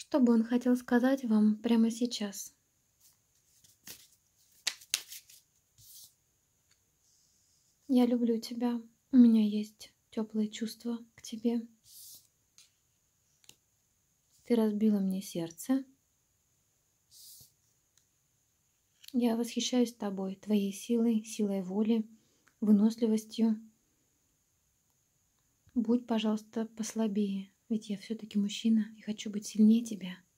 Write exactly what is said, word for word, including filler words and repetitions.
Что бы он хотел сказать вам прямо сейчас? Я люблю тебя. У меня есть теплые чувства к тебе. Ты разбила мне сердце. Я восхищаюсь тобой, твоей силой, силой воли, выносливостью. Будь, пожалуйста, послабее, ведь я все-таки мужчина и хочу быть сильнее тебя.